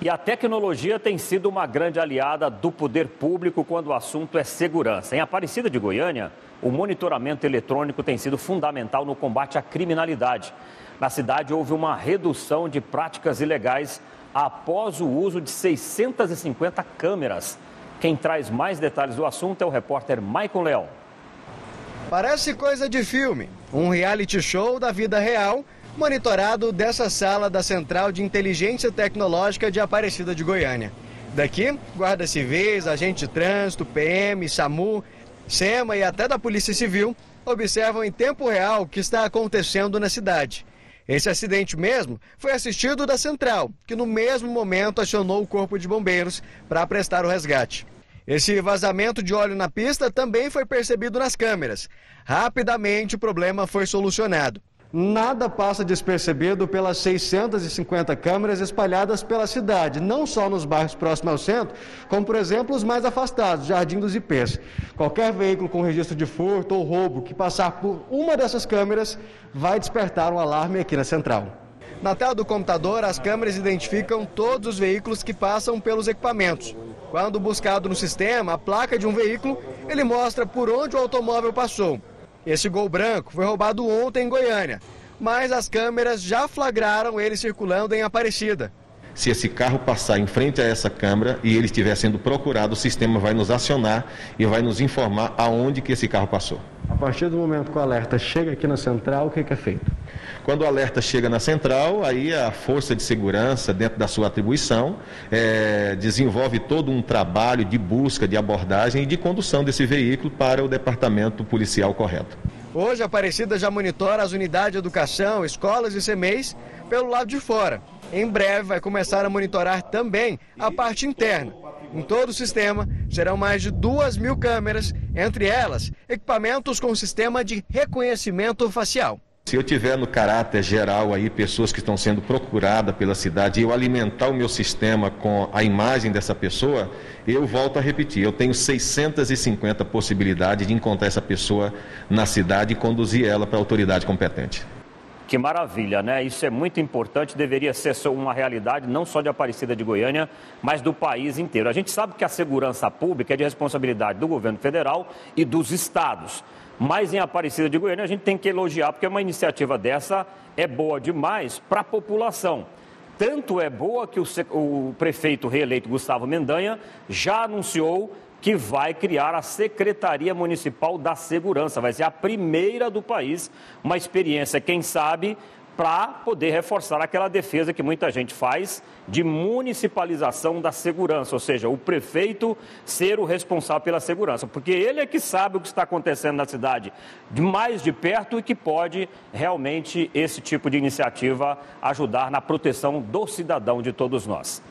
E a tecnologia tem sido uma grande aliada do poder público quando o assunto é segurança. Em Aparecida de Goiânia, o monitoramento eletrônico tem sido fundamental no combate à criminalidade. Na cidade, houve uma redução de práticas ilegais após o uso de 650 câmeras. Quem traz mais detalhes do assunto é o repórter Maicon Leão. Parece coisa de filme, um reality show da vida real, monitorado dessa sala da Central de Inteligência Tecnológica de Aparecida de Goiânia. Daqui, guardas civis, agente de trânsito, PM, SAMU, SEMA e até da Polícia Civil observam em tempo real o que está acontecendo na cidade. Esse acidente mesmo foi assistido da Central, que no mesmo momento acionou o Corpo de Bombeiros para prestar o resgate. Esse vazamento de óleo na pista também foi percebido nas câmeras. Rapidamente o problema foi solucionado. Nada passa despercebido pelas 650 câmeras espalhadas pela cidade, não só nos bairros próximos ao centro, como, por exemplo, os mais afastados, Jardim dos Ipês. Qualquer veículo com registro de furto ou roubo que passar por uma dessas câmeras vai despertar um alarme aqui na central. Na tela do computador, as câmeras identificam todos os veículos que passam pelos equipamentos. Quando buscado no sistema a placa de um veículo, ele mostra por onde o automóvel passou. Esse Gol branco foi roubado ontem em Goiânia, mas as câmeras já flagraram ele circulando em Aparecida. Se esse carro passar em frente a essa câmera e ele estiver sendo procurado, o sistema vai nos acionar e vai nos informar aonde que esse carro passou. A partir do momento que o alerta chega aqui na central, o que é feito? Quando o alerta chega na central, aí a força de segurança, dentro da sua atribuição, desenvolve todo um trabalho de busca, de abordagem e de condução desse veículo para o departamento policial correto. Hoje a Aparecida já monitora as unidades de educação, escolas e CMEs pelo lado de fora. Em breve vai começar a monitorar também a parte interna. Em todo o sistema serão mais de 2.000 câmeras, entre elas equipamentos com sistema de reconhecimento facial. Se eu tiver no caráter geral aí pessoas que estão sendo procuradas pela cidade e eu alimentar o meu sistema com a imagem dessa pessoa, eu volto a repetir, eu tenho 650 possibilidades de encontrar essa pessoa na cidade e conduzir ela para a autoridade competente. Que maravilha, né? Isso é muito importante, deveria ser uma realidade não só de Aparecida de Goiânia, mas do país inteiro. A gente sabe que a segurança pública é de responsabilidade do governo federal e dos estados. Mas em Aparecida de Goiânia a gente tem que elogiar, porque uma iniciativa dessa é boa demais para a população. Tanto é boa que o prefeito reeleito Gustavo Mendanha já anunciou que vai criar a Secretaria Municipal da Segurança. Vai ser a primeira do país, uma experiência, quem sabe, para poder reforçar aquela defesa que muita gente faz de municipalização da segurança, ou seja, o prefeito ser o responsável pela segurança, porque ele é que sabe o que está acontecendo na cidade mais de perto e que pode realmente esse tipo de iniciativa ajudar na proteção do cidadão de todos nós.